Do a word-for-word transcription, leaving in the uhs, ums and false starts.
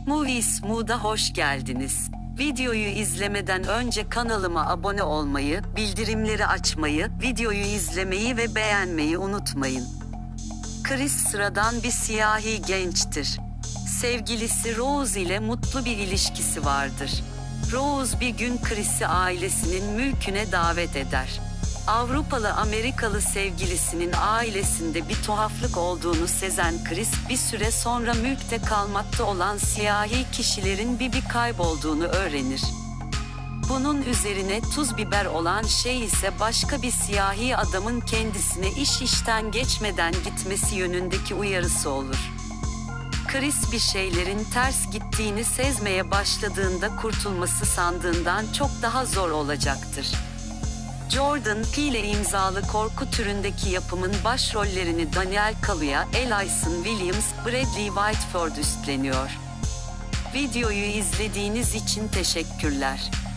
Movies Mood'a hoş geldiniz. Videoyu izlemeden önce kanalıma abone olmayı, bildirimleri açmayı, videoyu izlemeyi ve beğenmeyi unutmayın. Chris sıradan bir siyahi gençtir. Sevgilisi Rose ile mutlu bir ilişkisi vardır. Rose bir gün Chris'i ailesinin mülküne davet eder. Avrupalı Amerikalı sevgilisinin ailesinde bir tuhaflık olduğunu sezen Chris, bir süre sonra mülkte kalmakta olan siyahi kişilerin bir bir kaybolduğunu öğrenir. Bunun üzerine tuz biber olan şey ise başka bir siyahi adamın kendisine iş işten geçmeden gitmesi yönündeki uyarısı olur. Chris bir şeylerin ters gittiğini sezmeye başladığında kurtulması sandığından çok daha zor olacaktır. Jordan Peele imzalı korku türündeki yapımın başrollerini Daniel Kaluuya, Alison Williams, Bradley Whitford üstleniyor. Videoyu izlediğiniz için teşekkürler.